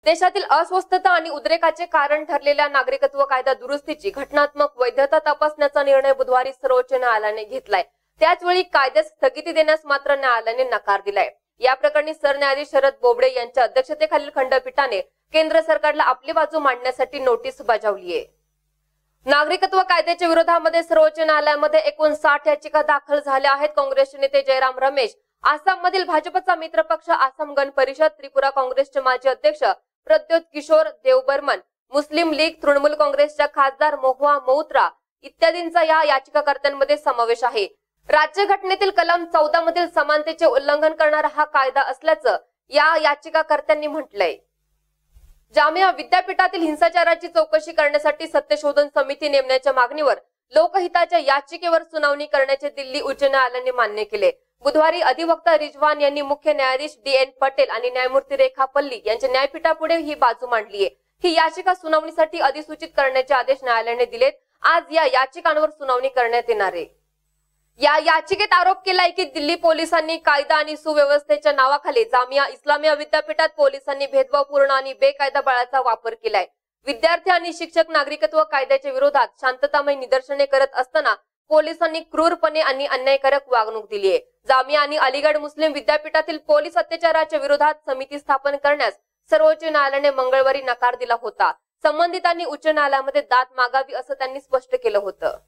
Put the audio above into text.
देशातील अस्वस्थता आणि उद्रेकाचे कारण ठरलेल्या नागरिकत्व कायदा दुरुस्तीची घटनात्मक वैधता तपासण्याचा निर्णय बुधवारी सर्वोच्च न्यायालयाने घेतलाय। त्याचवेळी कायद्यास स्थगिती देण्यास मात्र न्यायालयाने नकार दिलाय। या प्रकरणी सरन्यायाधीश शरद बोबडे यांच्या अध्यक्षतेखालील खंडपीठाने केंद्र सरकारला आपली बाजू मांडण्यासाठी नोटीस बजावली आहे। नागरिकत्व कायद्याच्या विरोधामध्ये सर्वोच्च न्यायालयामध्ये एकूण 60 याचिका दाखल झाल्या आहेत। काँग्रेसचे नेते जयराम रमेश, आसाम मधील भाजपचा मित्रपक्ष आसाम गण परिषद, त्रिपुरा काँग्रेसचे माजी अध्यक्ष प्रद्योत किशोर देवबर्मन, मुस्लिम लीग, तृणमूल काँग्रेसच्या खासदार महुआ मोइत्रा इत्यादींचा या याचिकाकर्त्यांमध्ये समावेश आहे। राज्यघटनेतील कलम 14 मधील समानतेचे उल्लंघन करणारा हा कायदा असल्याचं या याचिकाकर्त्यांनी म्हटलंय। जामिया विद्यापीठातील हिंसाचाराची चौकशी करण्यासाठी सत्यशोधन समिती नेमण्याच्या मागणीवर लोकहिताच्या याचिकेवर सुनावणी करण्याचे दिल्ली उच्च न्यायालयाने मान्य केले। बुधवारी अधिवक्ता रिजवान यांनी मुख्य न्यायाधीश DN पटेल आणि न्यायमूर्ती रेखा पल्ली यांच्या न्यायपीठापुढे ही बाजू मांडली आहे। ही याचिका सुनावणीसाठी अधिसूचित करण्याचे आदेश न्यायालयाने दिलेत। आज या याचिकांवर सुनावणी करण्यात येणार आहे। या याचिकेत आरोप केलाय की दिल्ली पोलिसांनी कायदा आणि सुव्यवस्थेच्या नावाखाली जामिया इस्लामिया विद्यापीठात पोलिसांनी भेदभावपूर्ण आणि बेकायदा बळाचा वापर केलाय। विद्यार्थी आणि शिक्षक नागरिकत्व कायद्याच्या विरोधात शांततामय निदर्शने करत असताना पोलिसांनी क्रूरपणे आणि अन्यायकारक वागणूक दिली आहे। जामिया आणि अलीगढ मुस्लिम विद्यापीठातील पोलीस अत्याचाराच्या विरोधात समिती स्थापन करण्यास सर्वोच्च न्यायालयाने मंगळवारी नकार दिला होता। संबंधितांनी उच्च न्यायालयामध्ये दाद मागावी असं त्यांनी स्पष्ट केलं होतं।